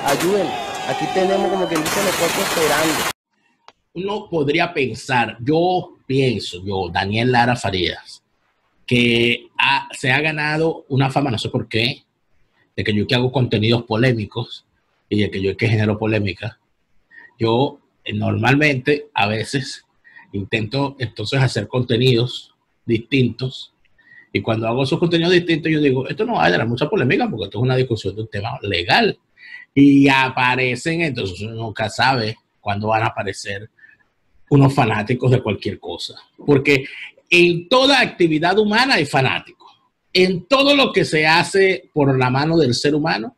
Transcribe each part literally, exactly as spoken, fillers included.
ayuden. Aquí tenemos, como quien dice, los cuerpos esperando. Uno podría pensar, yo pienso, yo, Daniel Lara Farías, que ha, se ha ganado una fama, no sé por qué, de que yo que hago contenidos polémicos y de que yo que genero polémica. Yo eh, normalmente, a veces, intento entonces hacer contenidos distintos, y cuando hago esos contenidos distintos yo digo, esto no va a generar mucha polémica porque esto es una discusión de un tema legal, y aparecen, entonces uno nunca sabe cuándo van a aparecer unos fanáticos de cualquier cosa, porque en toda actividad humana hay fanáticos, en todo lo que se hace por la mano del ser humano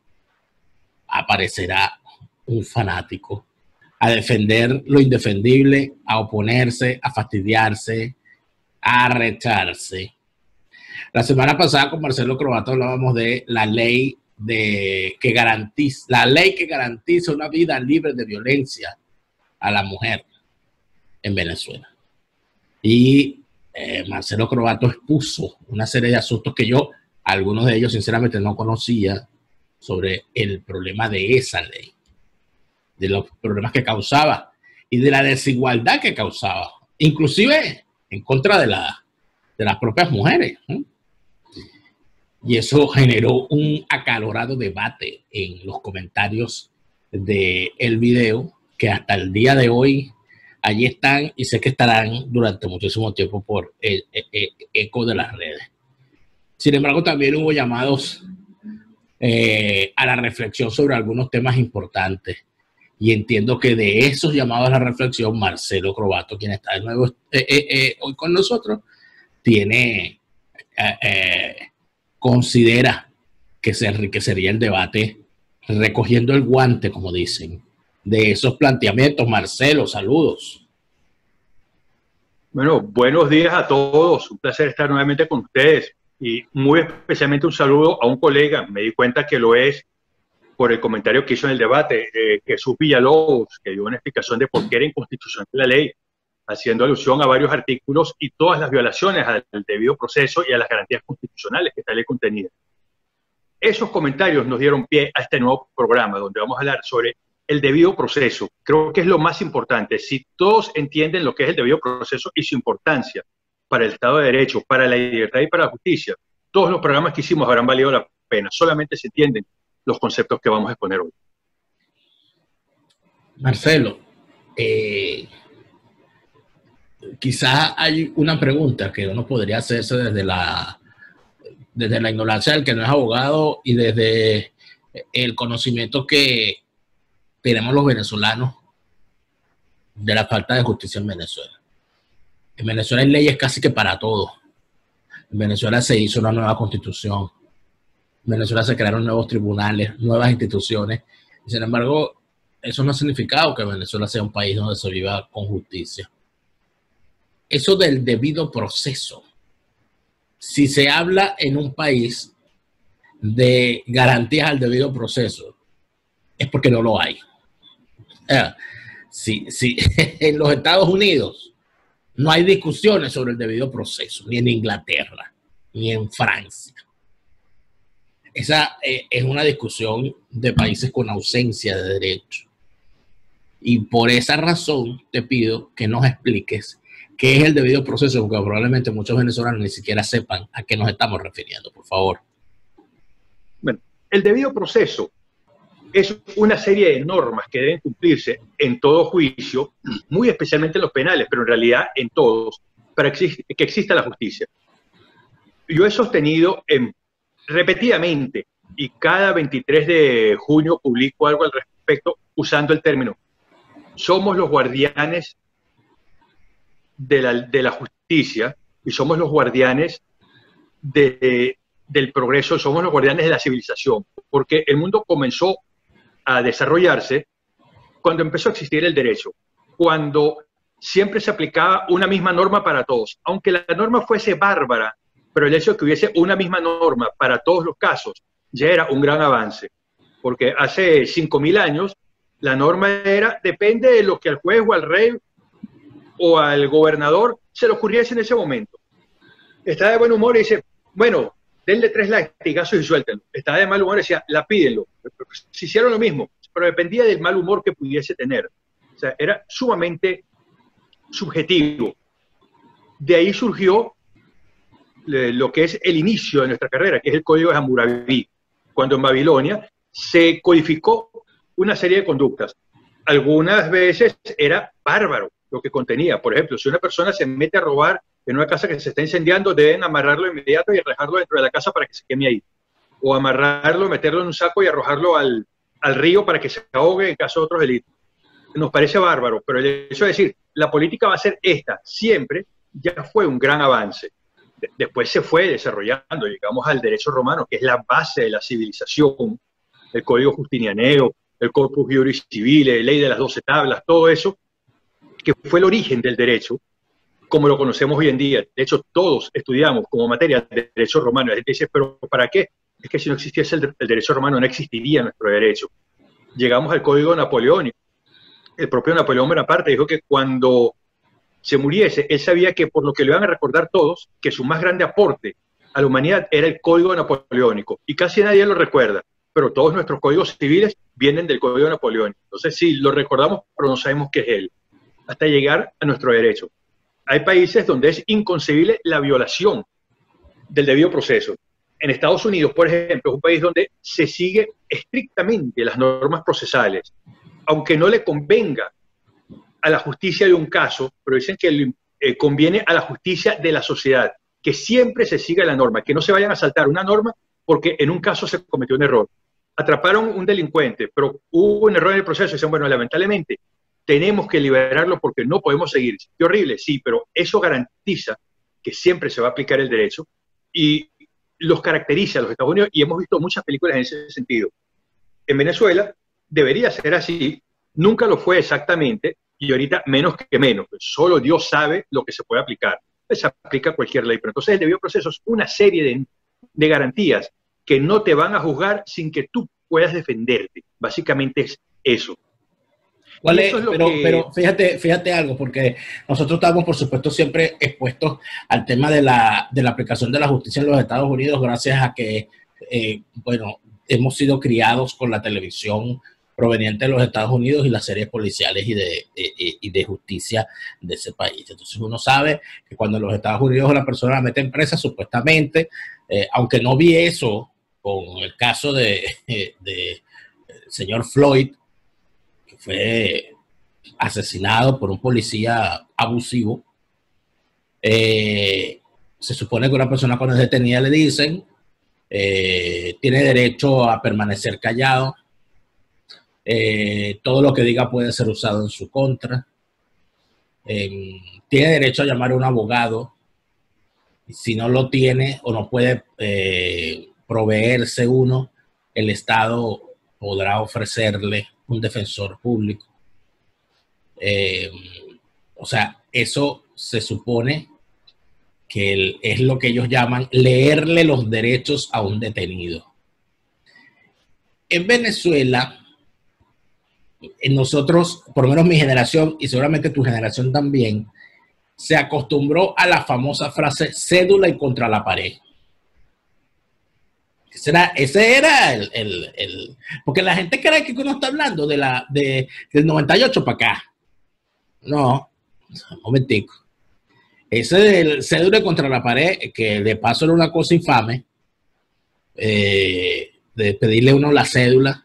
aparecerá un fanático a defender lo indefendible, a oponerse, a fastidiarse, a recharse. La semana pasada con Marcelo Croato hablábamos de la ley de que garantiza, la ley que garantiza una vida libre de violencia a la mujer en Venezuela. Y eh, Marcelo Croato expuso una serie de asuntos que yo, algunos de ellos sinceramente no conocía, sobre el problema de esa ley, de los problemas que causaba y de la desigualdad que causaba, inclusive en contra de, la, de las propias mujeres, ¿eh? Y eso generó un acalorado debate en los comentarios del video, que hasta el día de hoy allí están y sé que estarán durante muchísimo tiempo por el, el, el eco de las redes. Sin embargo, también hubo llamados eh, a la reflexión sobre algunos temas importantes. Y entiendo que de esos llamados a la reflexión, Marcelo Croato, quien está de nuevo eh, eh, eh, hoy con nosotros, tiene, eh, eh, considera que se enriquecería el debate recogiendo el guante, como dicen, de esos planteamientos. Marcelo, saludos. Bueno, buenos días a todos. Un placer estar nuevamente con ustedes. Y muy especialmente un saludo a un colega. Me di cuenta que lo es por el comentario que hizo en el debate, eh, Jesús Villalobos, que dio una explicación de por qué era inconstitucional la ley, haciendo alusión a varios artículos y todas las violaciones al debido proceso y a las garantías constitucionales que esta ley contenía. Esos comentarios nos dieron pie a este nuevo programa, donde vamos a hablar sobre el debido proceso. Creo que es lo más importante. Si todos entienden lo que es el debido proceso y su importancia para el Estado de Derecho, para la libertad y para la justicia, todos los programas que hicimos habrán valido la pena. Solamente se entienden los conceptos que vamos a exponer hoy. Marcelo, eh, quizás hay una pregunta que uno podría hacerse desde la, desde la ignorancia del que no es abogado y desde el conocimiento que tenemos los venezolanos de la falta de justicia en Venezuela. En Venezuela hay leyes casi que para todo. En Venezuela se hizo una nueva constitución. En Venezuela se crearon nuevos tribunales, nuevas instituciones. Y sin embargo, eso no ha significado que Venezuela sea un país donde se viva con justicia. Eso del debido proceso. Si se habla en un país de garantías al debido proceso, es porque no lo hay. Eh, si, si en los Estados Unidos no hay discusiones sobre el debido proceso, ni en Inglaterra, ni en Francia. Esa eh, es una discusión de países con ausencia de derecho. Y por esa razón te pido que nos expliques qué es el debido proceso, porque probablemente muchos venezolanos ni siquiera sepan a qué nos estamos refiriendo, por favor. Bueno, el debido proceso es una serie de normas que deben cumplirse en todo juicio, muy especialmente en los penales, pero en realidad en todos, para que exista la justicia. Yo he sostenido en repetidamente, y cada veintitrés de junio publico algo al respecto usando el término: somos los guardianes de la, de la justicia y somos los guardianes de, del progreso, somos los guardianes de la civilización, porque el mundo comenzó a desarrollarse cuando empezó a existir el derecho, cuando siempre se aplicaba una misma norma para todos, aunque la norma fuese bárbara, pero el hecho de que hubiese una misma norma para todos los casos ya era un gran avance, porque hace cinco mil años la norma era, depende de lo que al juez o al rey o al gobernador se le ocurriese en ese momento. Está de buen humor y dice, bueno, denle tres latigazos y suéltenlo. Está de mal humor y decía, lapídenlo. Si hicieron lo mismo, pero dependía del mal humor que pudiese tener. O sea, era sumamente subjetivo. De ahí surgió lo que es el inicio de nuestra carrera, que es el Código de Hammurabi, cuando en Babilonia se codificó una serie de conductas. Algunas veces era bárbaro lo que contenía. Por ejemplo, si una persona se mete a robar en una casa que se está incendiando, deben amarrarlo de inmediato y arrojarlo dentro de la casa para que se queme ahí. O amarrarlo, meterlo en un saco y arrojarlo al, al río para que se ahogue en caso de otros delitos. Nos parece bárbaro, pero el hecho de decir, la política va a ser esta, siempre, ya fue un gran avance. Después se fue desarrollando, llegamos al derecho romano, que es la base de la civilización, el Código Justinianeo, el Corpus Juris Civile, ley de las doce tablas, todo eso, que fue el origen del derecho, como lo conocemos hoy en día. De hecho, todos estudiamos como materia de derecho romano. La gente dice, ¿pero para qué? Es que si no existiese el, el derecho romano, no existiría nuestro derecho. Llegamos al Código Napoleónico. El propio Napoleón Bonaparte dijo que cuando se muriese, él sabía que por lo que le iban a recordar todos, que su más grande aporte a la humanidad era el Código Napoleónico. Y casi nadie lo recuerda, pero todos nuestros códigos civiles vienen del Código Napoleónico. Entonces sí, lo recordamos, pero no sabemos qué es él, hasta llegar a nuestro derecho. Hay países donde es inconcebible la violación del debido proceso. En Estados Unidos, por ejemplo, es un país donde se sigue estrictamente las normas procesales, aunque no le convenga a la justicia de un caso, pero dicen que le eh, conviene a la justicia de la sociedad, que siempre se siga la norma, que no se vayan a saltar una norma porque en un caso se cometió un error. Atraparon un delincuente, pero hubo un error en el proceso, y dicen, bueno, lamentablemente, tenemos que liberarlo porque no podemos seguir. Qué horrible, sí, pero eso garantiza que siempre se va a aplicar el derecho y los caracteriza a los Estados Unidos, y hemos visto muchas películas en ese sentido. En Venezuela debería ser así, nunca lo fue exactamente, y ahorita menos que menos, pues solo Dios sabe lo que se puede aplicar. Se aplica cualquier ley, pero entonces el debido proceso es una serie de, de garantías que no te van a juzgar sin que tú puedas defenderte. Básicamente es eso. ¿Cuál es? es pero, que... pero fíjate, fíjate algo, porque nosotros estamos, por supuesto, siempre expuestos al tema de la, de la aplicación de la justicia en los Estados Unidos, gracias a que, eh, bueno, hemos sido criados con la televisión proveniente de los Estados Unidos y las series policiales y de, y, y de justicia de ese país. Entonces uno sabe que cuando en los Estados Unidos la persona la mete en presa, supuestamente, eh, aunque no vi eso con el caso de, de, de el señor Floyd, que fue asesinado por un policía abusivo, eh, se supone que una persona cuando es detenida le dicen, eh, tiene derecho a permanecer callado, Eh, todo lo que diga puede ser usado en su contra, eh, tiene derecho a llamar a un abogado, si no lo tiene o no puede eh, proveerse uno, el Estado podrá ofrecerle un defensor público. Eh, o sea, eso se supone que el, es lo que ellos llaman leerle los derechos a un detenido. En Venezuela, nosotros, por lo menos mi generación y seguramente tu generación también, se acostumbró a la famosa frase cédula y contra la pared. Ese era, ese era el, el, el... Porque la gente cree que uno está hablando de la, de, del noventa y ocho para acá. No, un momentico. Ese del cédula y contra la pared, que de paso era una cosa infame, eh, de pedirle a uno la cédula,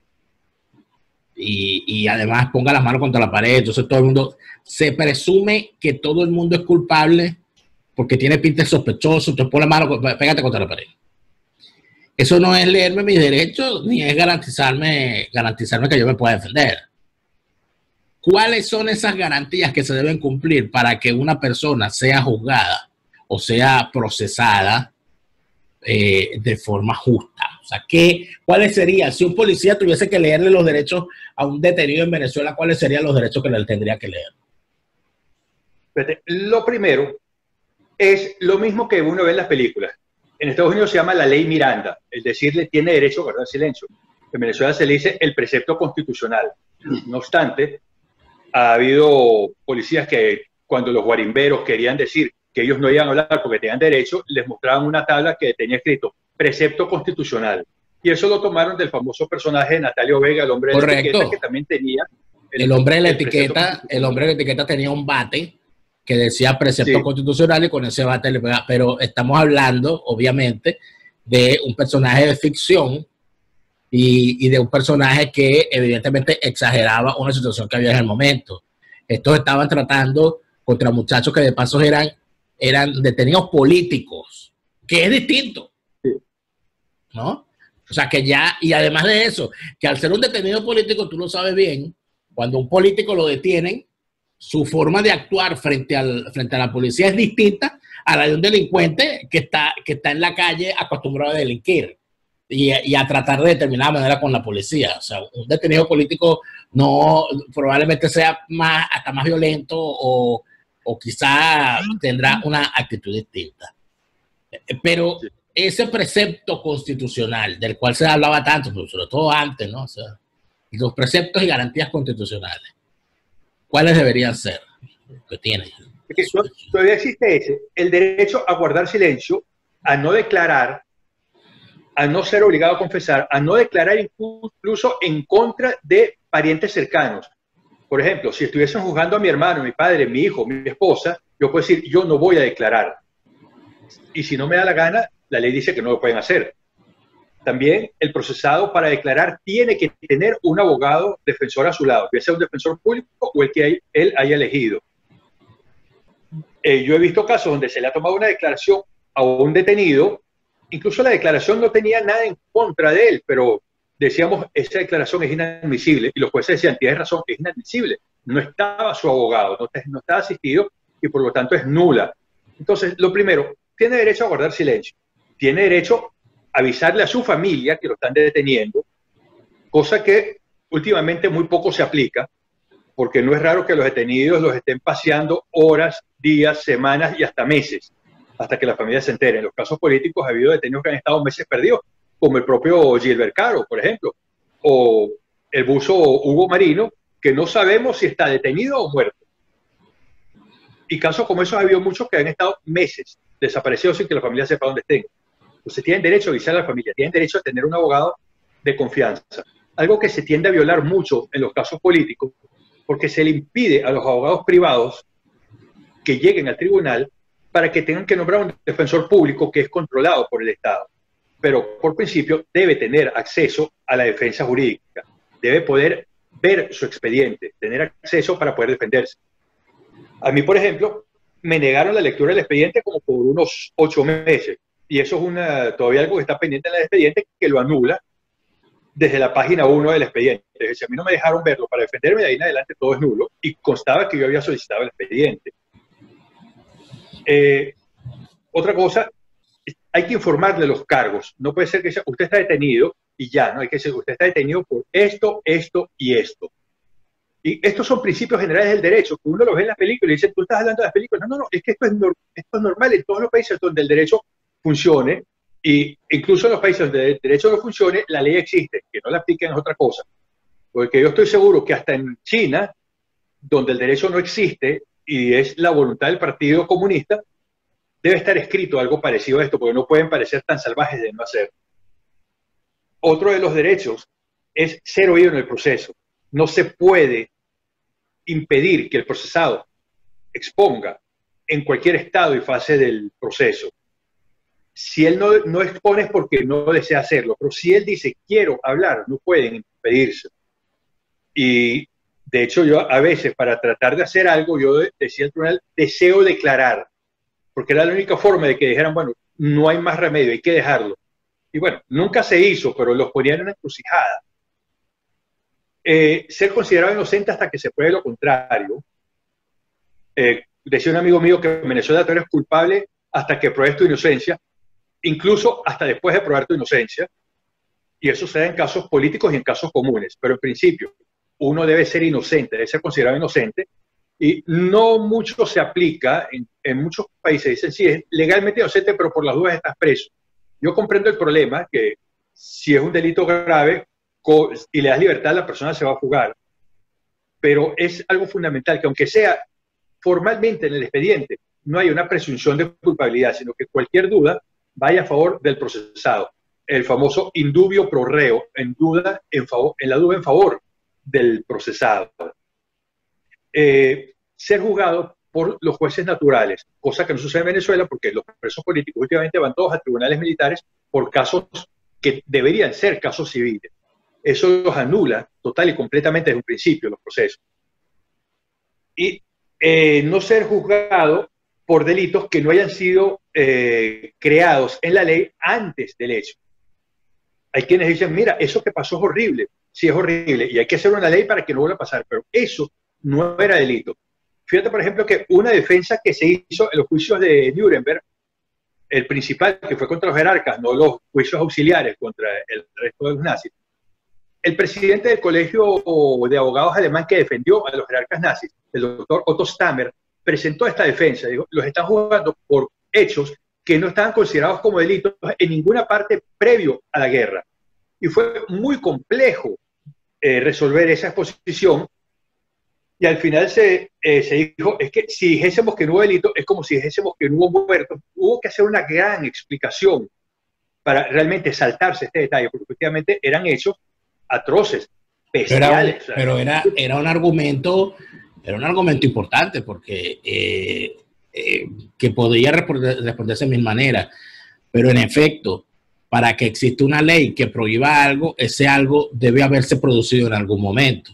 Y, y además ponga las manos contra la pared. Entonces todo el mundo, se presume que todo el mundo es culpable porque tiene pinta de sospechoso, entonces pon la mano, pégate contra la pared. Eso no es leerme mis derechos, ni es garantizarme, garantizarme que yo me pueda defender. ¿Cuáles son esas garantías que se deben cumplir para que una persona sea juzgada o sea procesada eh, de forma justa? O sea, ¿qué, ¿cuáles serían? Si un policía tuviese que leerle los derechos a un detenido en Venezuela, ¿cuáles serían los derechos que le tendría que leer? Lo primero es lo mismo que uno ve en las películas. En Estados Unidos se llama la ley Miranda, es decir, le tiene derecho a guardar silencio. En Venezuela se le dice el precepto constitucional. No obstante, ha habido policías que cuando los guarimberos querían decir que ellos no iban a hablar porque tenían derecho, les mostraban una tabla que tenía escrito precepto constitucional. Y eso lo tomaron del famoso personaje de Natalio Vega, el hombre de la etiqueta, que también tenía... El, el hombre de la el etiqueta, el hombre de la etiqueta tenía un bate que decía precepto sí. constitucional, y con ese bate le pegaba. Pero estamos hablando, obviamente, de un personaje de ficción y, y de un personaje que evidentemente exageraba una situación que había en el momento. Estos estaban tratando contra muchachos que de paso eran, eran detenidos políticos, que es distinto, sí. ¿no? O sea, que ya, y además de eso, que al ser un detenido político, tú lo sabes bien, cuando un político lo detienen, su forma de actuar frente, al, frente a la policía es distinta a la de un delincuente que está, que está en la calle acostumbrado a delinquir y, y a tratar de determinada manera con la policía. O sea, un detenido político no, probablemente sea más, hasta más violento o, o quizá tendrá una actitud distinta. Pero ese precepto constitucional del cual se hablaba tanto, pero sobre todo antes, ¿no? O sea, los preceptos y garantías constitucionales, ¿cuáles deberían ser? Que tienen. Porque todavía existe ese, el derecho a guardar silencio, a no declarar, a no ser obligado a confesar, a no declarar incluso en contra de parientes cercanos. Por ejemplo, si estuviesen juzgando a mi hermano, mi padre, mi hijo, mi esposa, yo puedo decir, yo no voy a declarar. Y si no me da la gana, la ley dice que no lo pueden hacer. También el procesado para declarar tiene que tener un abogado defensor a su lado, ya sea un defensor público o el que él haya elegido. Eh, yo he visto casos donde se le ha tomado una declaración a un detenido, incluso la declaración no tenía nada en contra de él, pero decíamos, esa declaración es inadmisible, y los jueces decían, tienes razón, es inadmisible. No estaba su abogado, no, no estaba asistido, y por lo tanto es nula. Entonces, lo primero, tiene derecho a guardar silencio, tiene derecho a avisarle a su familia que lo están deteniendo, cosa que últimamente muy poco se aplica, porque no es raro que los detenidos los estén paseando horas, días, semanas y hasta meses, hasta que la familia se entere. En los casos políticos ha habido detenidos que han estado meses perdidos, como el propio Gilbert Caro, por ejemplo, o el buzo Hugo Marino, que no sabemos si está detenido o muerto. Y casos como esos ha habido muchos que han estado meses desaparecidos sin que la familia sepa dónde estén. Entonces tienen derecho a avisar a la familia, tienen derecho a tener un abogado de confianza. Algo que se tiende a violar mucho en los casos políticos, porque se le impide a los abogados privados que lleguen al tribunal para que tengan que nombrar un defensor público que es controlado por el Estado. Pero por principio debe tener acceso a la defensa jurídica, debe poder ver su expediente, tener acceso para poder defenderse. A mí, por ejemplo, me negaron la lectura del expediente como por unos ocho meses, y eso es una, todavía algo que está pendiente en el expediente, que lo anula desde la página uno del expediente. Es decir, a mí no me dejaron verlo para defenderme, de ahí en adelante todo es nulo, y constaba que yo había solicitado el expediente. Eh, otra cosa, hay que informarle los cargos. No puede ser que sea, usted está detenido y ya, no hay que decir, usted está detenido por esto, esto y esto. Y estos son principios generales del derecho, que uno los ve en las películas y dice, tú estás hablando de las películas. No, no, no, es que esto es, no, esto es normal en todos los países donde el derecho funcione, y incluso en los países donde el derecho no funcione, la ley existe, que no la apliquen es otra cosa. Porque yo estoy seguro que hasta en China, donde el derecho no existe y es la voluntad del Partido Comunista, debe estar escrito algo parecido a esto, porque no pueden parecer tan salvajes de no hacer. Otro de los derechos es ser oído en el proceso. No se puede impedir que el procesado exponga en cualquier estado y fase del proceso. Si él no, no expone es porque no desea hacerlo, pero si él dice quiero hablar, no pueden impedirse. Y de hecho yo a veces para tratar de hacer algo, yo decía al tribunal, deseo declarar, porque era la única forma de que dijeran, bueno, no hay más remedio, hay que dejarlo. Y bueno, nunca se hizo, pero los ponían en una encrucijada. Eh, ser considerado inocente hasta que se pruebe lo contrario. Eh, decía un amigo mío que en Venezuela tú eres culpable hasta que pruebes tu inocencia, incluso hasta después de probar tu inocencia, y eso se da en casos políticos y en casos comunes, pero en principio uno debe ser inocente, debe ser considerado inocente, y no mucho se aplica, en, en muchos países dicen, sí, es legalmente inocente, pero por las dudas estás preso. Yo comprendo el problema, que si es un delito grave y le das libertad, la persona se va a fugar, pero es algo fundamental, que aunque sea formalmente en el expediente, no hay una presunción de culpabilidad, sino que cualquier duda vaya a favor del procesado. el famoso indubio pro reo, en, duda, en, favor, en la duda en favor del procesado. Eh, ser juzgado por los jueces naturales, cosa que no sucede en Venezuela porque los presos políticos últimamente van todos a tribunales militares por casos que deberían ser casos civiles. Eso los anula total y completamente desde un principio, los procesos. Y eh, no ser juzgado por delitos que no hayan sido eh, creados en la ley antes del hecho. Hay quienes dicen, mira, eso que pasó es horrible. Sí, es horrible y hay que hacer una ley para que no vuelva a pasar, pero eso no era delito. Fíjate, por ejemplo, que una defensa que se hizo en los juicios de Nuremberg, el principal, que fue contra los jerarcas, no los juicios auxiliares contra el resto de los nazis, el presidente del colegio de abogados alemán que defendió a los jerarcas nazis, el doctor Otto Stammer, presentó esta defensa. Dijo, los están juzgando por hechos que no estaban considerados como delitos en ninguna parte previo a la guerra. Y fue muy complejo eh, resolver esa exposición. Y al final se, eh, se dijo, es que si dijésemos que no hubo delito, es como si dijésemos que no hubo muertos. Hubo que hacer una gran explicación para realmente saltarse este detalle, porque efectivamente eran hechos atroces, bestiales. Pero, pero era, era un argumento, era un argumento importante, porque eh, eh, que podría responder, responderse de mil maneras. Pero en efecto, para que exista una ley que prohíba algo, ese algo debe haberse producido en algún momento.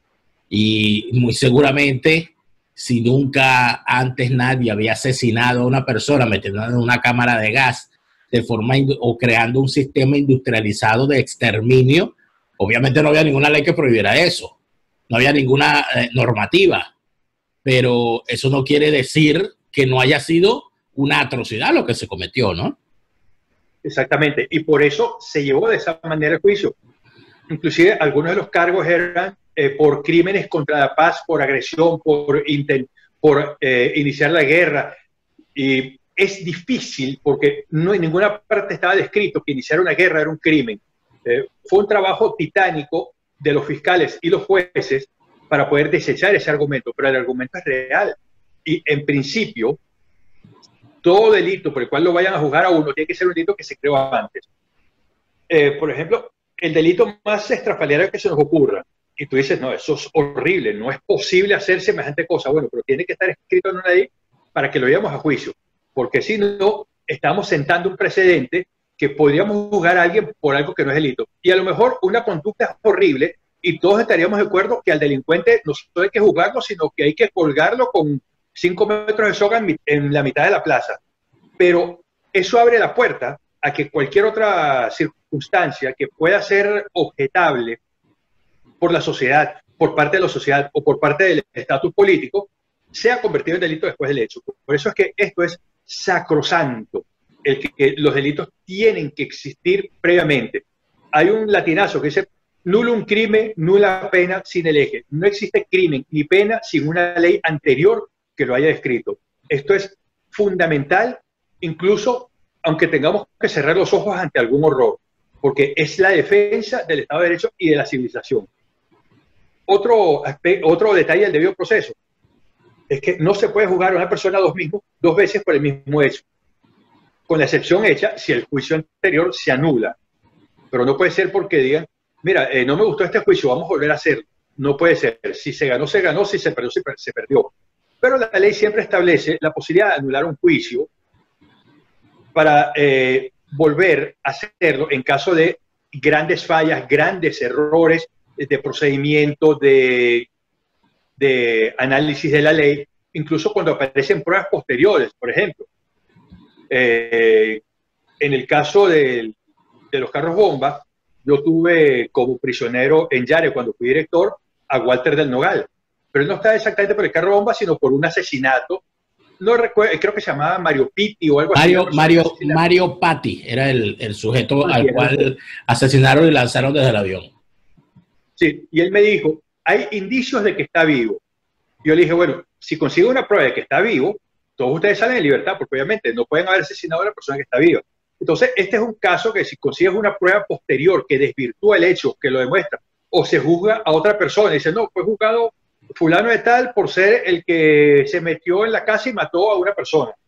Y muy seguramente, si nunca antes nadie había asesinado a una persona metiéndola en una cámara de gas de forma o creando un sistema industrializado de exterminio, obviamente no había ninguna ley que prohibiera eso. No había ninguna eh, normativa. Pero eso no quiere decir que no haya sido una atrocidad lo que se cometió, ¿no? Exactamente. Y por eso se llevó de esa manera el juicio. Inclusive algunos de los cargos eran eh, por crímenes contra la paz, por agresión, por, intent, por eh, iniciar la guerra. Y es difícil porque no en ninguna parte estaba descrito que iniciar una guerra era un crimen. Eh, fue un trabajo titánico de los fiscales y los jueces para poder desechar ese argumento, pero el argumento es real. Y en principio, todo delito por el cual lo vayan a juzgar a uno tiene que ser un delito que se creó antes. Eh, por ejemplo, el delito más estrafalario que se nos ocurra, y tú dices, no, eso es horrible, no es posible hacer semejante cosa. Bueno, pero tiene que estar escrito en una ley para que lo llevemos a juicio, porque si no, estamos sentando un precedente que podríamos juzgar a alguien por algo que no es delito. Y a lo mejor una conducta es horrible y todos estaríamos de acuerdo que al delincuente no solo hay que juzgarlo, sino que hay que colgarlo con cinco metros de soga en, en la mitad de la plaza. Pero eso abre la puerta a que cualquier otra circunstancia que pueda ser objetable por la sociedad, por parte de la sociedad o por parte del estatus político, sea convertido en delito después del hecho. Por eso es que esto es sacrosanto, el que, que los delitos tienen que existir previamente. Hay un latinazo que dice, nullum crimen, nulla pena sin el eje. No existe crimen ni pena sin una ley anterior que lo haya descrito. Esto es fundamental, incluso aunque tengamos que cerrar los ojos ante algún horror, porque es la defensa del Estado de Derecho y de la civilización. Otro, aspecto, otro detalle del debido proceso es que no se puede juzgar a una persona dos, mismos, dos veces por el mismo hecho, con la excepción hecha si el juicio anterior se anula. Pero no puede ser porque digan, mira, eh, no me gustó este juicio, vamos a volver a hacerlo. No puede ser. Si se ganó, se ganó. Si se perdió, se, per se perdió. Pero la ley siempre establece la posibilidad de anular un juicio para eh, volver a hacerlo en caso de grandes fallas, grandes errores de procedimiento, de, de análisis de la ley, incluso cuando aparecen pruebas posteriores, por ejemplo. Eh, en el caso de, de los carros bomba, yo tuve como prisionero en Yare, cuando fui director, a Walter del Nogal. Pero él no estaba exactamente por el carro bomba, sino por un asesinato. No recuerdo, creo que se llamaba Mario Pitti o algo Mario, así. Mario, Mario Patti era el, el sujeto ah, al cual asesinaron y lanzaron desde el avión. Sí, y él me dijo, hay indicios de que está vivo. Yo le dije, bueno, si consigo una prueba de que está vivo, todos ustedes salen en libertad, porque obviamente no pueden haber asesinado a la persona que está viva. Entonces, este es un caso que si consigues una prueba posterior que desvirtúa el hecho, que lo demuestra, o se juzga a otra persona y dice, no, fue juzgado fulano de tal por ser el que se metió en la casa y mató a una persona.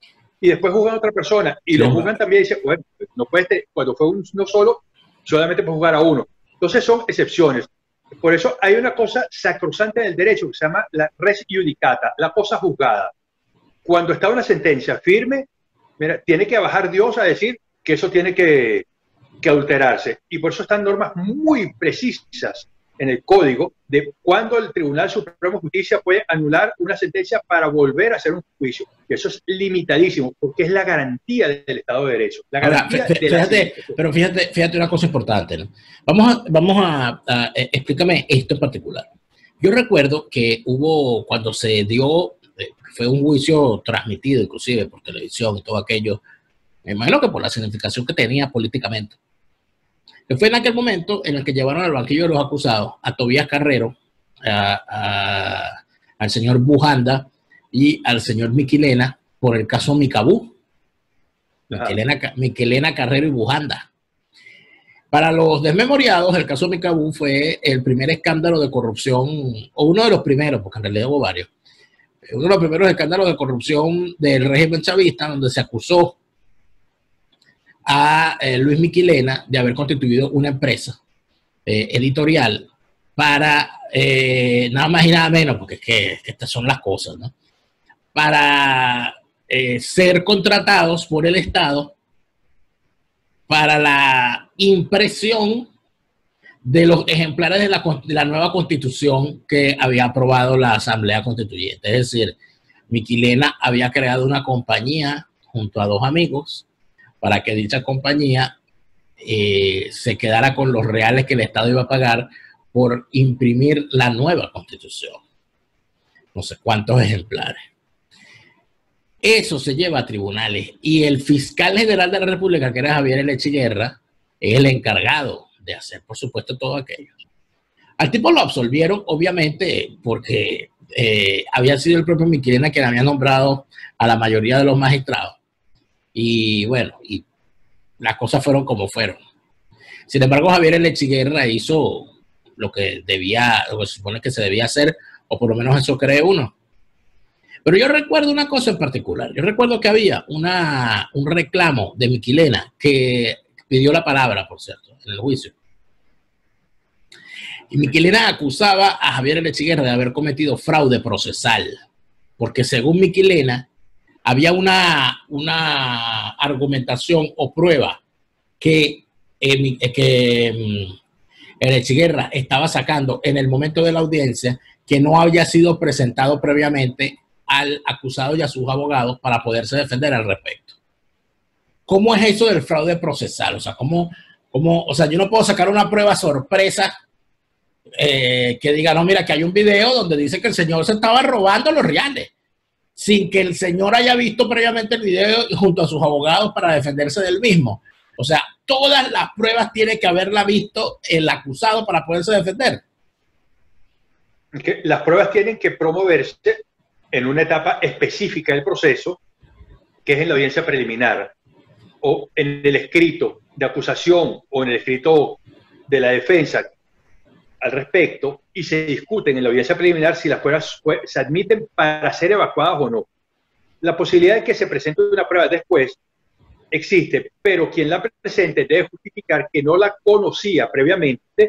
y después juzgan a otra persona y lo juzgan también y dicen, bueno, no puede, cuando fue uno solo, solamente puede juzgar a uno. Entonces son excepciones. Por eso hay una cosa sacrosanta del derecho que se llama la res judicata, la cosa juzgada. Cuando está una sentencia firme, mira, tiene que bajar Dios a decir que eso tiene que, que adulterarse. Y por eso están normas muy precisas en el código de cuándo el Tribunal Supremo de Justicia puede anular una sentencia para volver a hacer un juicio. Y eso es limitadísimo, porque es la garantía del Estado de Derecho. La garantía Ahora, fíjate, de la pero fíjate, fíjate una cosa importante, ¿no? Vamos a, vamos a, a, eh, explícame esto en particular. Yo recuerdo que hubo, cuando se dio, eh, fue un juicio transmitido inclusive por televisión y todo aquello, me imagino que por la significación que tenía políticamente. Que fue en aquel momento en el que llevaron al banquillo de los acusados a Tobías Carrero, a, a, al señor Bujanda y al señor Miquilena por el caso Micabú. Miquelena, Miquelena Carrero y Bujanda. Para los desmemoriados, el caso Micabú fue el primer escándalo de corrupción, o uno de los primeros, porque en realidad hubo varios, uno de los primeros escándalos de corrupción del régimen chavista, donde se acusó a eh, Luis Miquilena de haber constituido una empresa eh, editorial para, eh, nada más y nada menos, porque es que, que estas son las cosas, ¿no? Para eh, ser contratados por el Estado para la impresión de los ejemplares de la, de la nueva Constitución que había aprobado la Asamblea Constituyente. Es decir, Miquilena había creado una compañía junto a dos amigos para que dicha compañía eh, se quedara con los reales que el Estado iba a pagar por imprimir la nueva Constitución. No sé cuántos ejemplares. Eso se lleva a tribunales y el fiscal general de la República, que era Javier Elechi Guerra, es el encargado de hacer, por supuesto, todo aquello. Al tipo lo absolvieron, obviamente, porque eh, había sido el propio Miquilena quien había nombrado a la mayoría de los magistrados. Y bueno, y las cosas fueron como fueron. Sin embargo, Javier Elechi Guerra hizo lo que debía, lo que se supone que se debía hacer, o por lo menos eso cree uno. Pero yo recuerdo una cosa en particular. Yo recuerdo que había una, un reclamo de Miquilena que pidió la palabra, por cierto, en el juicio. Y Miquilena acusaba a Javier Elechi Guerra de haber cometido fraude procesal, porque según Miquilena, había una, una argumentación o prueba que, eh, que um, Elechi Guerra estaba sacando en el momento de la audiencia que no había sido presentado previamente al acusado y a sus abogados para poderse defender al respecto. ¿Cómo es eso del fraude procesal? O sea, ¿cómo, cómo, o sea, yo no puedo sacar una prueba sorpresa eh, que diga, no, mira, que hay un video donde dice que el señor se estaba robando los reales, sin que el señor haya visto previamente el video junto a sus abogados para defenderse del mismo. O sea, todas las pruebas tiene que haberla visto el acusado para poderse defender. Que las pruebas tienen que promoverse en una etapa específica del proceso, que es en la audiencia preliminar, o en el escrito de acusación o en el escrito de la defensa al respecto, y se discuten en la audiencia preliminar si las pruebas se admiten para ser evacuadas o no. La posibilidad de que se presente una prueba después existe, pero quien la presente debe justificar que no la conocía previamente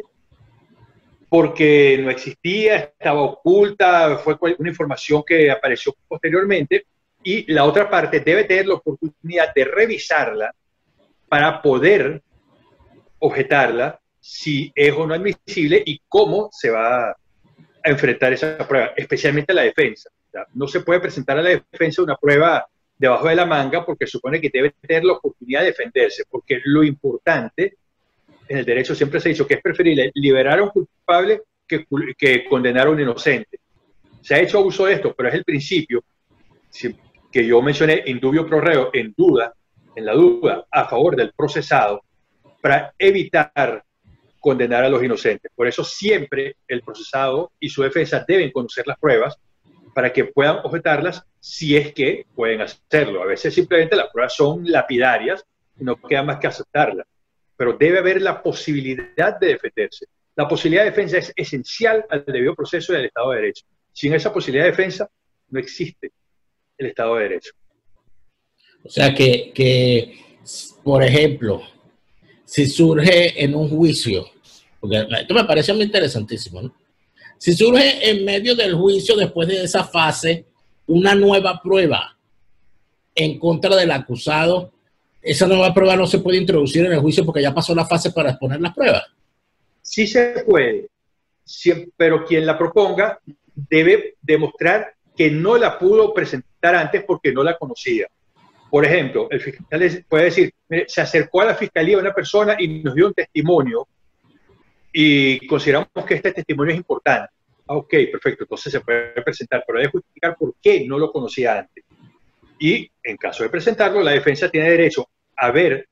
porque no existía, estaba oculta, fue una información que apareció posteriormente, y la otra parte debe tener la oportunidad de revisarla para poder objetarla si es o no admisible y cómo se va a enfrentar esa prueba, especialmente la defensa. O sea, no se puede presentar a la defensa una prueba debajo de la manga porque supone que debe tener la oportunidad de defenderse, porque lo importante en el derecho siempre se ha dicho que es preferible liberar a un culpable que, que condenar a un inocente. Se ha hecho abuso de esto, pero es el principio que yo mencioné, indubio pro reo, en duda, en la duda, a favor del procesado, para evitar condenar a los inocentes. Por eso siempre el procesado y su defensa deben conocer las pruebas para que puedan objetarlas si es que pueden hacerlo. A veces simplemente las pruebas son lapidarias y no queda más que aceptarlas. Pero debe haber la posibilidad de defenderse. La posibilidad de defensa es esencial al debido proceso y al Estado de Derecho. Sin esa posibilidad de defensa, no existe el Estado de Derecho. O sea que, que, por ejemplo, si surge en un juicio, porque esto me parece muy interesantísimo, ¿no? Si surge en medio del juicio, después de esa fase, una nueva prueba en contra del acusado, esa nueva prueba no se puede introducir en el juicio porque ya pasó la fase para exponer las pruebas. Sí se puede, sí, pero quien la proponga debe demostrar que no la pudo presentar antes porque no la conocía. Por ejemplo, el fiscal puede decir, mire, se acercó a la fiscalía una persona y nos dio un testimonio y consideramos que este testimonio es importante. Ah, ok, perfecto, entonces se puede presentar, pero debe justificar por qué no lo conocía antes. Y en caso de presentarlo, la defensa tiene derecho a ver,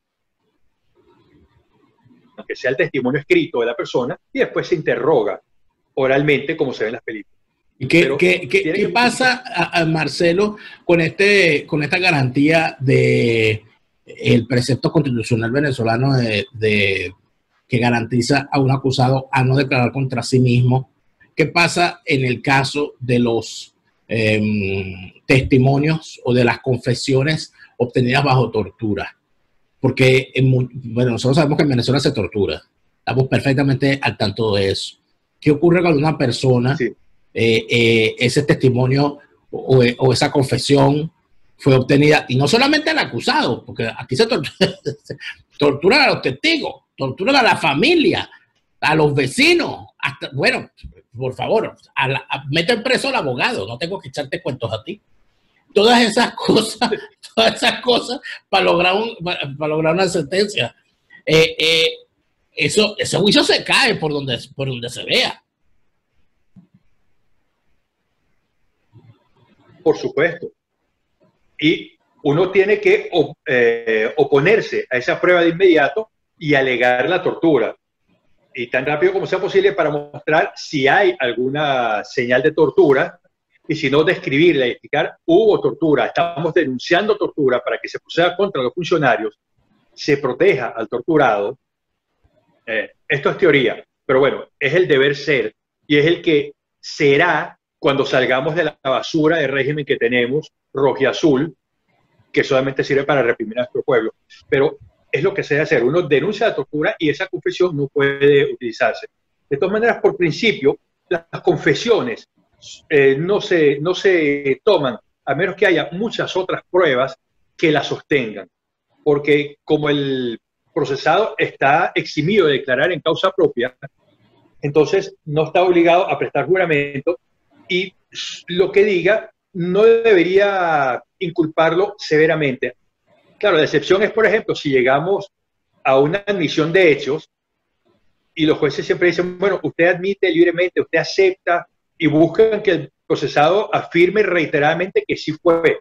aunque sea el testimonio escrito de la persona, y después se interroga oralmente, como se ve en las películas. ¿Y qué, qué, qué, qué pasa, a, a Marcelo, con, este, con esta garantía de el precepto constitucional venezolano de, de, que garantiza a un acusado a no declarar contra sí mismo? ¿Qué pasa en el caso de los eh, testimonios o de las confesiones obtenidas bajo tortura? Porque, en, bueno, nosotros sabemos que en Venezuela se tortura. Estamos perfectamente al tanto de eso. ¿Qué ocurre cuando una persona, sí. eh, eh, ese testimonio o, o esa confesión fue obtenida, y no solamente al acusado, porque aquí se tortura, se tortura a los testigos, tortura a la familia, a los vecinos, hasta, bueno, por favor, a la, a, meten preso al abogado, no tengo que echarte cuentos a ti. Todas esas cosas, todas esas cosas para lograr, un, para, para lograr una sentencia. Eh, eh, eso, ese juicio se cae por donde, por donde se vea. Por supuesto. Y uno tiene que op, eh, oponerse a esa prueba de inmediato y alegar la tortura. Y tan rápido como sea posible para mostrar si hay alguna señal de tortura, y si no, describirla y explicar, hubo tortura, estamos denunciando tortura para que se proceda contra los funcionarios, se proteja al torturado. Eh, esto es teoría, pero bueno, es el deber ser, y es el que será cuando salgamos de la basura de régimen que tenemos, rojo y azul, que solamente sirve para reprimir a nuestro pueblo. Pero es lo que se debe hacer. Uno denuncia la tortura y esa confesión no puede utilizarse. De todas maneras, por principio, las confesiones eh, no, se, no se toman a menos que haya muchas otras pruebas que las sostengan. Porque como el procesado está eximido de declarar en causa propia, entonces no está obligado a prestar juramento y lo que diga no debería inculparlo severamente. Claro, la excepción es, por ejemplo, si llegamos a una admisión de hechos y los jueces siempre dicen, bueno, usted admite libremente, usted acepta, y buscan que el procesado afirme reiteradamente que sí fue.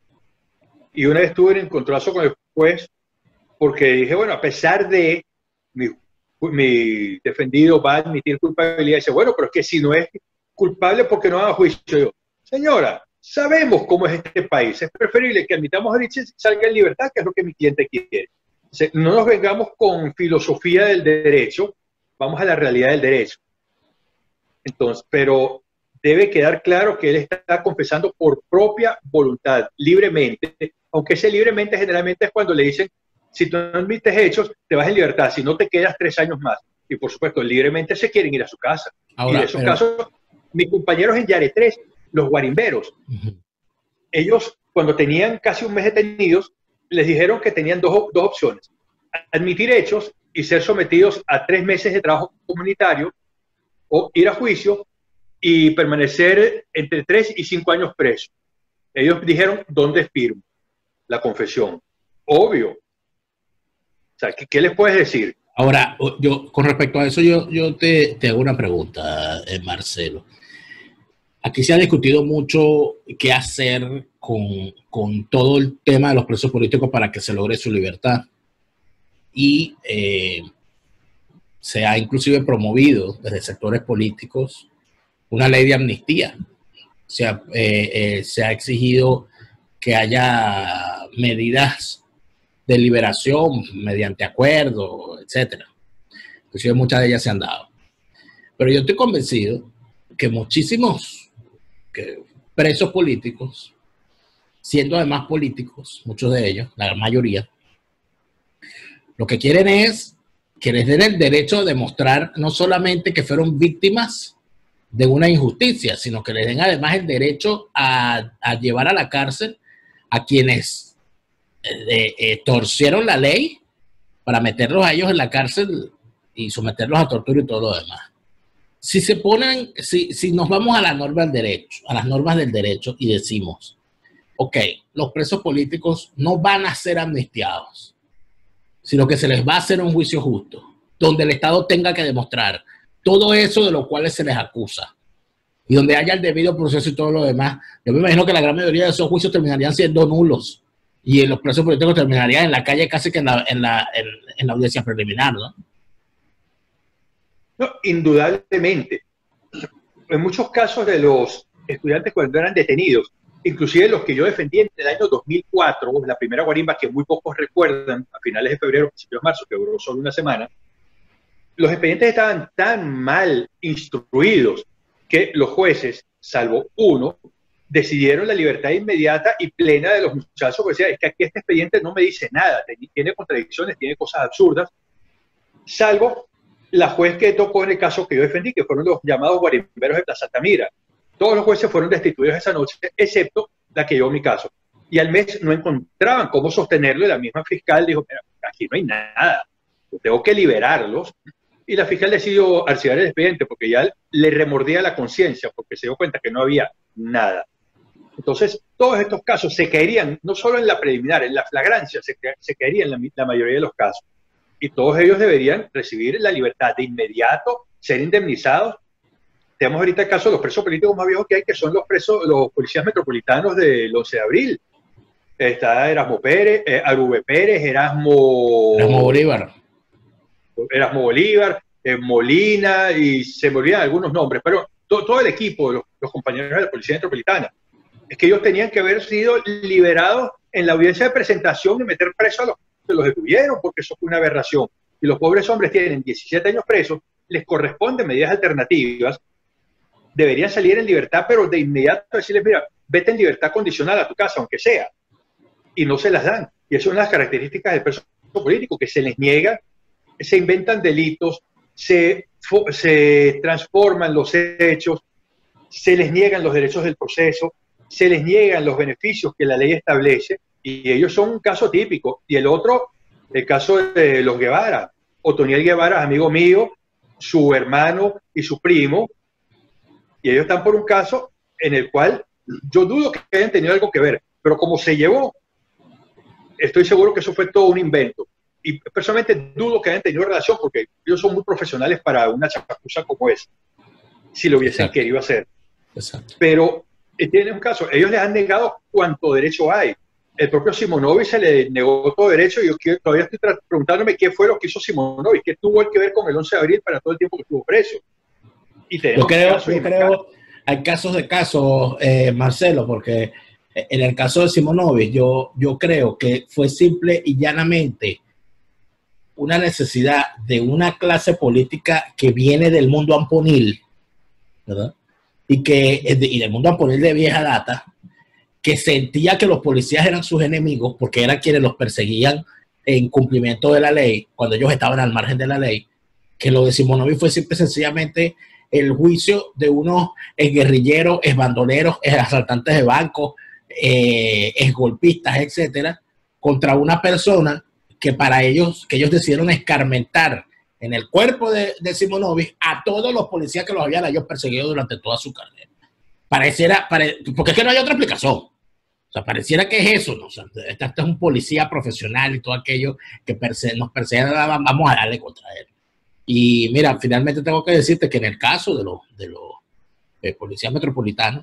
Y una vez tuve un encontronazo con el juez porque dije, bueno, a pesar de mi, mi defendido va a admitir culpabilidad, y dice, bueno, pero es que si no es culpable, ¿por qué no va a juicio? Yo, señora, sabemos cómo es este país, es preferible que admitamos a Richard y salga en libertad, que es lo que mi cliente quiere. Entonces, no nos vengamos con filosofía del derecho, vamos a la realidad del derecho. Entonces, pero debe quedar claro que él está confesando por propia voluntad, libremente, aunque ese libremente generalmente es cuando le dicen, si tú no admites hechos, te vas en libertad, si no te quedas tres años más. Y por supuesto, libremente se quieren ir a su casa. Ahora, y en esos pero... casos, mis compañeros en Yare tres, los guarimberos, uh-huh. ellos cuando tenían casi un mes detenidos, les dijeron que tenían dos, dos opciones, admitir hechos y ser sometidos a tres meses de trabajo comunitario, o ir a juicio y permanecer entre tres y cinco años preso. Ellos dijeron, ¿dónde firmo la confesión? Obvio. O sea, ¿qué, qué les puedes decir? Ahora, yo con respecto a eso, yo, yo te, te hago una pregunta, eh, Marcelo. Aquí se ha discutido mucho qué hacer con, con todo el tema de los presos políticos para que se logre su libertad. Y eh, se ha inclusive promovido desde sectores políticos una ley de amnistía. O sea, eh, eh, se ha exigido que haya medidas de liberación mediante acuerdo, etcétera. Inclusive muchas de ellas se han dado. Pero yo estoy convencido que muchísimos que presos políticos siendo además políticos, muchos de ellos, la mayoría, lo que quieren es que les den el derecho a demostrar no solamente que fueron víctimas de una injusticia, sino que les den además el derecho a, a llevar a la cárcel a quienes eh, eh, torcieron la ley para meterlos a ellos en la cárcel y someterlos a tortura y todo lo demás. Si se ponen, si, si nos vamos a las normas del derecho, a las normas del derecho y decimos, ok, los presos políticos no van a ser amnistiados, sino que se les va a hacer un juicio justo, donde el Estado tenga que demostrar todo eso de lo cual se les acusa, y donde haya el debido proceso y todo lo demás. Yo me imagino que la gran mayoría de esos juicios terminarían siendo nulos, y los presos políticos terminarían en la calle casi que en la, en la, en, en la audiencia preliminar, ¿no? No, indudablemente. En muchos casos de los estudiantes cuando eran detenidos, inclusive los que yo defendí en el año dos mil cuatro, la primera guarimba que muy pocos recuerdan, a finales de febrero, principios de marzo, que duró solo una semana, los expedientes estaban tan mal instruidos que los jueces, salvo uno, decidieron la libertad inmediata y plena de los muchachos, porque decía, es que aquí este expediente no me dice nada, tiene contradicciones, tiene cosas absurdas, salvo la juez que tocó en el caso que yo defendí, que fueron los llamados guarimberos de Plaza Altamira. Todos los jueces fueron destituidos esa noche, excepto la que llevó mi caso. Y al mes no encontraban cómo sostenerlo, y la misma fiscal dijo, mira, aquí no hay nada, yo tengo que liberarlos. Y la fiscal decidió archivar el expediente porque ya le remordía la conciencia, porque se dio cuenta que no había nada. Entonces, todos estos casos se caerían, no solo en la preliminar, en la flagrancia, se, se caerían en la, la mayoría de los casos. Y todos ellos deberían recibir la libertad de inmediato, ser indemnizados. Tenemos ahorita el caso de los presos políticos más viejos que hay, que son los presos, los policías metropolitanos del once de abril. Está Erasmo Pérez, eh, Arube Pérez, Erasmo... Erasmo Bolívar. Erasmo Bolívar, eh, Molina, y se me olvidan algunos nombres, pero to, todo el equipo, los, los compañeros de la Policía Metropolitana, es que ellos tenían que haber sido liberados en la audiencia de presentación y meter presos a los que los detuvieron, porque eso fue una aberración. Y los pobres hombres tienen diecisiete años presos, les corresponden medidas alternativas, deberían salir en libertad, pero de inmediato decirles, mira, vete en libertad condicional a tu casa, aunque sea, y no se las dan. Y eso es una de las características del preso político, que se les niega, se inventan delitos, se, se transforman los hechos, se les niegan los derechos del proceso, se les niegan los beneficios que la ley establece, y ellos son un caso típico. Y el otro, el caso de los Guevara. Otoniel Guevara, amigo mío, su hermano y su primo, y ellos están por un caso en el cual yo dudo que hayan tenido algo que ver, pero como se llevó, estoy seguro que eso fue todo un invento. Y personalmente dudo que hayan tenido relación, porque ellos son muy profesionales para una chapuza como esa, si lo hubiesen Exacto. querido hacer. Exacto. Pero eh, tiene un caso, ellos les han negado cuánto derecho hay. El propio Simonovic se le negó todo derecho, y yo quiero, todavía estoy preguntándome qué fue lo que hizo Simonovic, qué tuvo que ver con el once de abril para todo el tiempo que estuvo preso. Y yo creo, yo creo, hay casos de casos, eh, Marcelo, porque en el caso de Simonovic, yo, yo creo que fue simple y llanamente una necesidad de una clase política que viene del mundo amponil, ¿verdad? Y, que, y del mundo amponil de vieja data, que sentía que los policías eran sus enemigos porque eran quienes los perseguían en cumplimiento de la ley, cuando ellos estaban al margen de la ley, que lo de Simonovic fue simple y sencillamente el juicio de unos guerrilleros, bandoleros, asaltantes de bancos, eh, golpistas, etcétera, contra una persona que para ellos, que ellos decidieron escarmentar en el cuerpo de, de Simonovic a todos los policías que los habían ellos perseguido durante toda su carrera. Pareciera, pare, porque es que no hay otra explicación. O sea, pareciera que es eso, ¿no? O sea, este, este es un policía profesional y todo aquello que perse, nos persigue, vamos a darle contra él. Y mira, finalmente tengo que decirte que en el caso de los, de los eh, policías metropolitanos,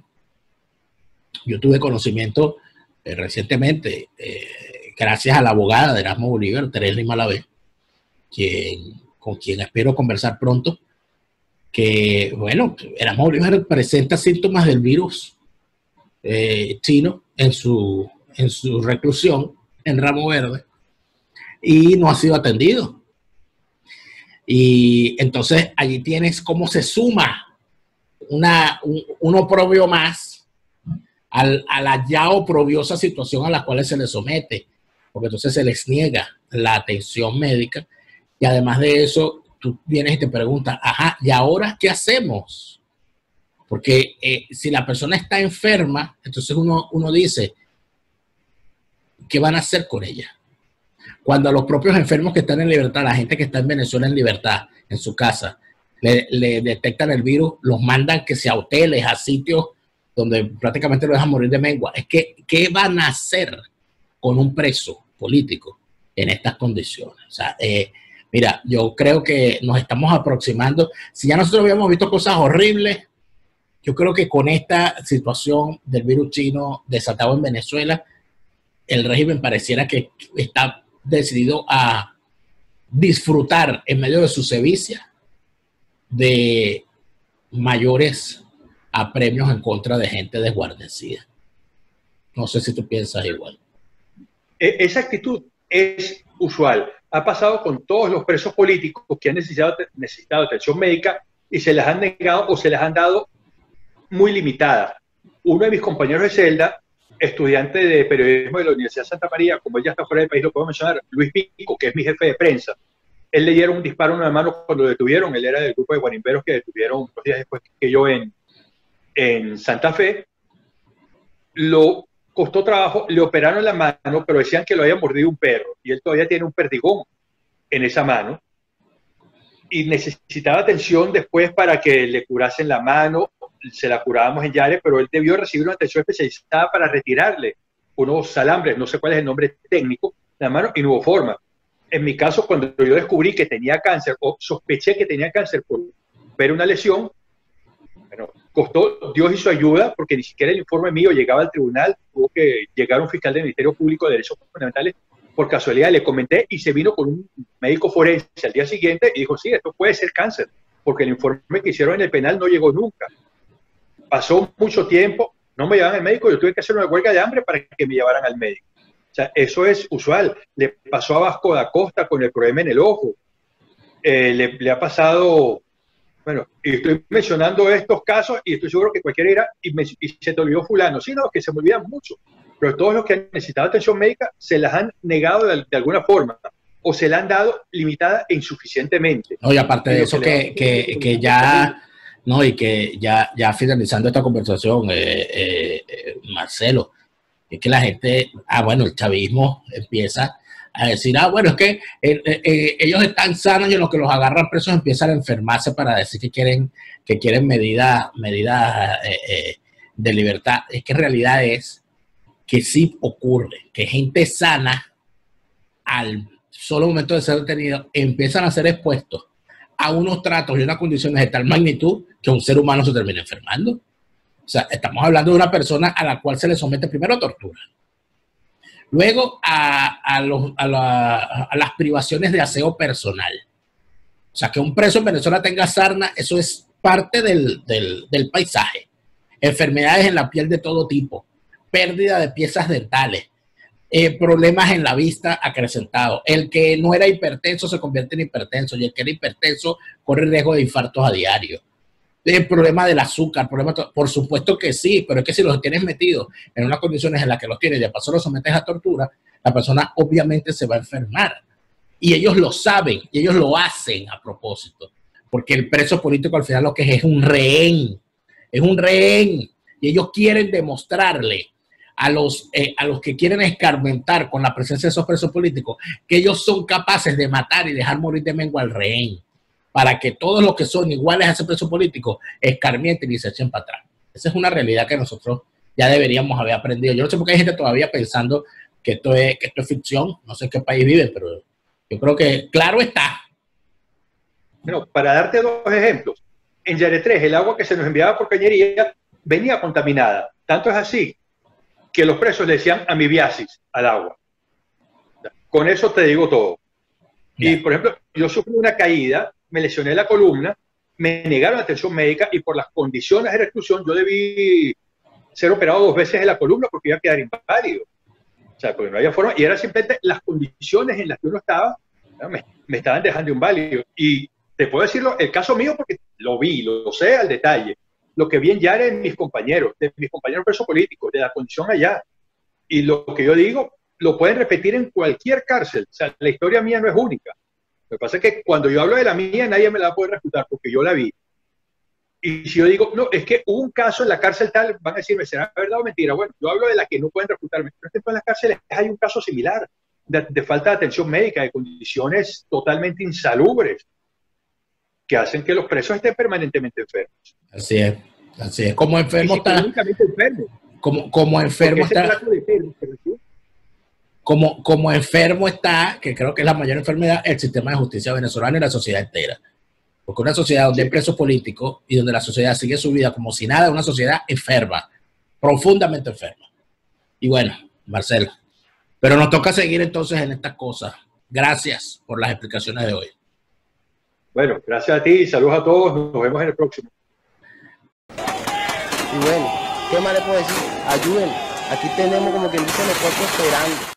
yo tuve conocimiento eh, recientemente, eh, gracias a la abogada de Erasmo Bolívar, Teresa Malavé, quien, con quien espero conversar pronto, que, bueno, Erasmo Bolívar presenta síntomas del virus eh, chino en su, en su reclusión en Ramo Verde y no ha sido atendido. Y entonces allí tienes cómo se suma una, un, un oprobio más al, a la ya oprobiosa situación a la cual se les somete, porque entonces se les niega la atención médica y además de eso, tú vienes y te preguntas, ajá, ¿y ahora qué hacemos? Porque eh, si la persona está enferma, entonces uno, uno dice, ¿qué van a hacer con ella? Cuando a los propios enfermos que están en libertad, la gente que está en Venezuela en libertad, en su casa, le, le detectan el virus, los mandan que sea a hoteles, a sitios donde prácticamente lo dejan morir de mengua. Es que, ¿qué van a hacer con un preso político en estas condiciones? O sea, eh, mira, yo creo que nos estamos aproximando. Si ya nosotros habíamos visto cosas horribles, yo creo que con esta situación del virus chino desatado en Venezuela, el régimen pareciera que está decidido a disfrutar en medio de su sevicia de mayores apremios en contra de gente desguarnecida. No sé si tú piensas igual. Esa actitud es usual. Ha pasado con todos los presos políticos que han necesitado, necesitado atención médica y se las han negado o se las han dado muy limitadas. Uno de mis compañeros de celda, estudiante de periodismo de la Universidad de Santa María, como él ya está fuera del país, lo puedo mencionar, Luis Pico, que es mi jefe de prensa. Él le dieron un disparo en una mano cuando lo detuvieron. Él era del grupo de guarimberos que detuvieron unos días después que yo en, en Santa Fe. Lo costó trabajo, le operaron la mano, pero decían que lo había mordido un perro y él todavía tiene un perdigón en esa mano y necesitaba atención después para que le curasen la mano. Se la curábamos en Yare, pero él debió recibir una atención especializada para retirarle unos salambres, no sé cuál es el nombre técnico, de la mano, y no hubo forma. En mi caso, cuando yo descubrí que tenía cáncer, o sospeché que tenía cáncer por ver una lesión, bueno, costó Dios y su ayuda, porque ni siquiera el informe mío llegaba al tribunal, tuvo que llegar un fiscal del Ministerio Público de Derechos Fundamentales, por casualidad le comenté, y se vino con un médico forense al día siguiente y dijo, sí, esto puede ser cáncer, porque el informe que hicieron en el penal no llegó nunca. Pasó mucho tiempo, no me llevaban al médico, yo tuve que hacer una huelga de hambre para que me llevaran al médico. O sea, eso es usual. Le pasó a Vasco da Costa con el problema en el ojo. Eh, le, le ha pasado, bueno, y estoy mencionando estos casos y estoy seguro que cualquiera irá y, me, y se te olvidó fulano. Sí, no, que se me olvidan mucho. Pero todos los que han necesitado atención médica se las han negado de, de alguna forma o se la han dado limitada e insuficientemente. No, y aparte de eso, que, que, que ya... No, y que ya, ya finalizando esta conversación, eh, eh, eh, Marcelo, es que la gente, ah, bueno, el chavismo empieza a decir, ah, bueno, es que eh, eh, ellos están sanos y en lo que los agarran presos empiezan a enfermarse para decir que quieren, que quieren medidas medidas eh, eh, de libertad. Es que en realidad es que sí ocurre, que gente sana, al solo momento de ser detenido, empiezan a ser expuestos a unos tratos y unas condiciones de tal magnitud que un ser humano se termina enfermando. O sea, estamos hablando de una persona a la cual se le somete primero a tortura, luego a, a, los, a, la, a las privaciones de aseo personal. O sea, que un preso en Venezuela tenga sarna, eso es parte del, del, del paisaje. Enfermedades en la piel de todo tipo, pérdida de piezas dentales, Eh, problemas en la vista acrecentados. El que no era hipertenso se convierte en hipertenso y el que era hipertenso corre riesgo de infartos a diario. El problema del azúcar, problema, por supuesto que sí, pero es que si los tienes metidos en unas condiciones en las que los tienes y de paso los sometes a tortura, la persona obviamente se va a enfermar. Y ellos lo saben, y ellos lo hacen a propósito, porque el preso político al final lo que es es un rehén, es un rehén, y ellos quieren demostrarle A los, eh, a los que quieren escarmentar con la presencia de esos presos políticos, que ellos son capaces de matar y dejar morir de mengua al rehén, para que todos los que son iguales a ese preso político escarmienten y se echen para atrás. Esa es una realidad que nosotros ya deberíamos haber aprendido. Yo no sé por qué hay gente todavía pensando que esto es, que esto es ficción, no sé en qué país viven, pero yo creo que claro está. Bueno, para darte dos ejemplos, en Yare tres el agua que se nos enviaba por cañería venía contaminada. Tanto es así que los presos le decían amibiasis al agua. Con eso te digo todo. Y, por ejemplo, yo sufrí una caída, me lesioné la columna, me negaron atención médica y por las condiciones de reclusión yo debí ser operado dos veces en la columna porque iba a quedar inválido. O sea, porque no había forma. Y eran simplemente las condiciones en las que uno estaba, me, me estaban dejando inválido. Y te puedo decirlo, el caso mío, porque lo vi, lo, lo sé al detalle. lo que vi en Yara de mis compañeros, de mis compañeros presos políticos, de la condición allá. Y lo que yo digo, lo pueden repetir en cualquier cárcel. O sea, la historia mía no es única. Lo que pasa es que cuando yo hablo de la mía, nadie me la va a poder refutar porque yo la vi. Y si yo digo, no, es que hubo un caso en la cárcel tal, van a decirme, ¿será verdad o mentira? Bueno, yo hablo de la que no pueden refutarme. Pero es que en todas las cárceles hay un caso similar de, de falta de atención médica, de condiciones totalmente insalubres que hacen que los presos estén permanentemente enfermos. Así es, así es. Como enfermo está... enfermo. Como, como enfermo está... Como, como enfermo está, que creo que es la mayor enfermedad, el sistema de justicia venezolano y la sociedad entera. Porque una sociedad donde hay presos políticos y donde la sociedad sigue su vida como si nada, es una sociedad enferma, profundamente enferma. Y bueno, Marcelo, pero nos toca seguir entonces en estas cosas. Gracias por las explicaciones de hoy. Bueno, gracias a ti, saludos a todos, nos vemos en el próximo. Y bueno, ¿qué más le puedo decir? Ayuden, aquí tenemos como quien dice los cuerpos esperando.